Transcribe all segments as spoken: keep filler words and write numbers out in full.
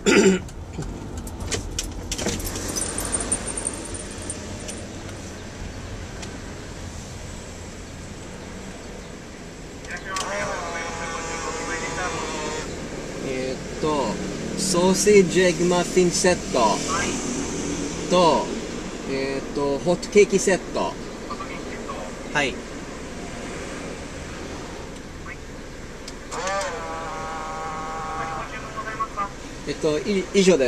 えーっとソーセージエッグマフィンセットと、えーっとホットケーキセット。はい。えっとい以上です。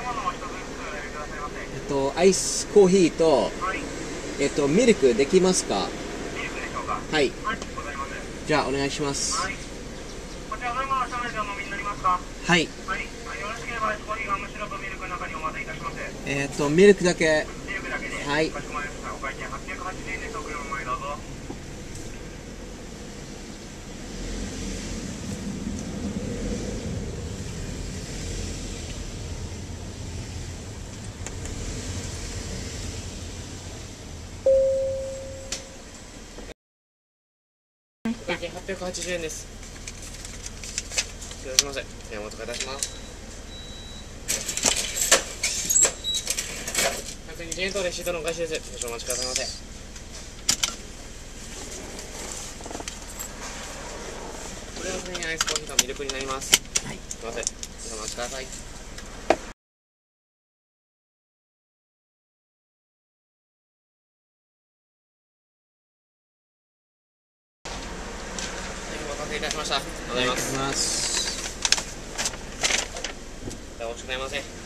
えっとアイスコーヒーと、えっとミルクできますか？はい。じゃあお願いします。はい。こちら飲み物はお飲みになりますか？はい。はい。よろしければコーヒーガムシロップミルクの中にお待たせいたします。えっとミルクだけ。ミルクだけで。はい。かしこまりました。お会計はっぴゃくはちじゅうえんです。お車の前どうぞ。お会計はっぴゃくはちじゅうえんです。すみません。お待たせいたします。ひゃくにじゅうえんとレシートのお返しです。少々お待ちくださいませ。これは普通にアイスコーヒーとミルクになります。はい。すみません。少々お待ちください。お待たせいたしました。ありがとうございます。じゃあお待ちくださいませ。